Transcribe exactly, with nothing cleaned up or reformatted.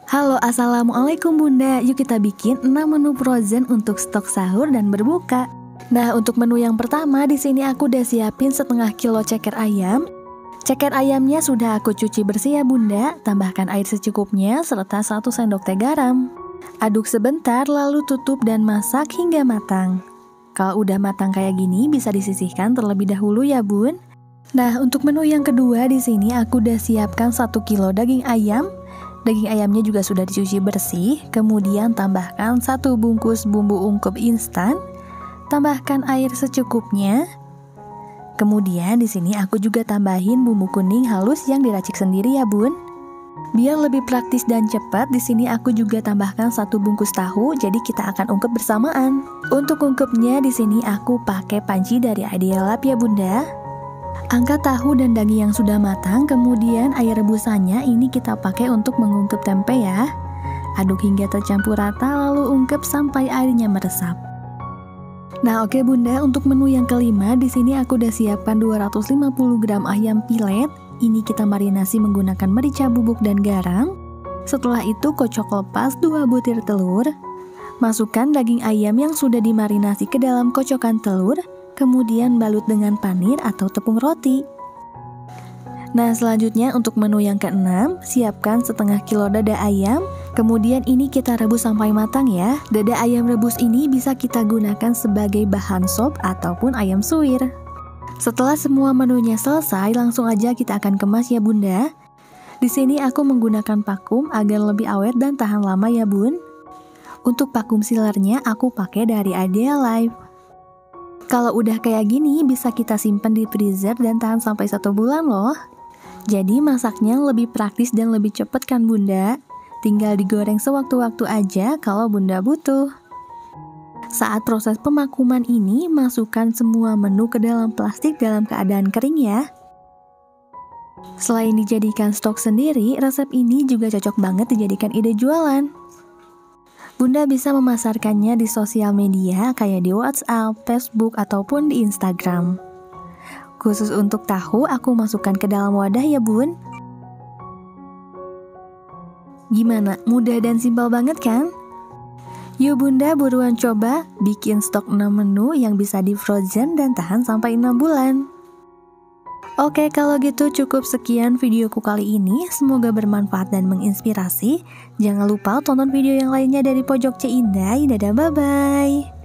Halo, assalamualaikum Bunda. Yuk kita bikin enam menu frozen untuk stok sahur dan berbuka. Nah, untuk menu yang pertama di sini aku udah siapin setengah kilo ceker ayam. Ceker ayamnya sudah aku cuci bersih ya Bunda. Tambahkan air secukupnya serta satu sendok teh garam. Aduk sebentar lalu tutup dan masak hingga matang. Kalau udah matang kayak gini bisa disisihkan terlebih dahulu ya Bun. Nah, untuk menu yang kedua di sini aku udah siapkan satu kilo daging ayam. Daging ayamnya juga sudah dicuci bersih, kemudian tambahkan satu bungkus bumbu ungkep instan, tambahkan air secukupnya. Kemudian di sini aku juga tambahin bumbu kuning halus yang diracik sendiri ya Bun. Biar lebih praktis dan cepat, di sini aku juga tambahkan satu bungkus tahu, jadi kita akan ungkep bersamaan. Untuk ungkepnya di sini aku pakai panci dari Idealab ya Bunda. Angkat tahu dan daging yang sudah matang, kemudian air rebusannya ini kita pakai untuk mengungkep tempe ya. Aduk hingga tercampur rata lalu ungkep sampai airnya meresap. Nah, oke Bunda, untuk menu yang kelima di sini aku udah siapkan dua ratus lima puluh gram ayam pilet. Ini kita marinasi menggunakan merica bubuk dan garam. Setelah itu kocok lepas dua butir telur. Masukkan daging ayam yang sudah dimarinasi ke dalam kocokan telur. Kemudian balut dengan panir atau tepung roti. Nah, selanjutnya untuk menu yang keenam, siapkan setengah kilo dada ayam. Kemudian ini kita rebus sampai matang ya. Dada ayam rebus ini bisa kita gunakan sebagai bahan sop ataupun ayam suwir. Setelah semua menunya selesai, langsung aja kita akan kemas ya Bunda. Di sini aku menggunakan vakum agar lebih awet dan tahan lama ya Bun. Untuk vakum sealernya aku pakai dari Idealab. Kalau udah kayak gini bisa kita simpan di freezer dan tahan sampai satu bulan loh. Jadi masaknya lebih praktis dan lebih cepat kan Bunda. Tinggal digoreng sewaktu-waktu aja kalau Bunda butuh. Saat proses pemakuman ini, masukkan semua menu ke dalam plastik dalam keadaan kering ya. Selain dijadikan stok sendiri, resep ini juga cocok banget dijadikan ide jualan. Bunda bisa memasarkannya di sosial media kayak di WhatsApp, Facebook, ataupun di Instagram. Khusus untuk tahu, aku masukkan ke dalam wadah ya Bun. Gimana? Mudah dan simpel banget kan? Yuk Bunda buruan coba bikin stok enam menu yang bisa di frozen dan tahan sampai enam bulan. Oke, kalau gitu cukup sekian videoku kali ini. Semoga bermanfaat dan menginspirasi. Jangan lupa tonton video yang lainnya dari Pojok C Indah. Dadah, bye-bye.